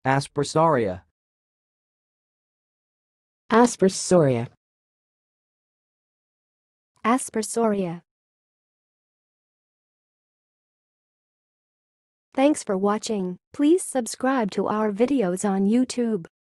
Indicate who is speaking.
Speaker 1: Aspersoria.
Speaker 2: Aspersoria.
Speaker 3: ASPERSORIA. Thanks for watching. Please subscribe to our videos on YouTube.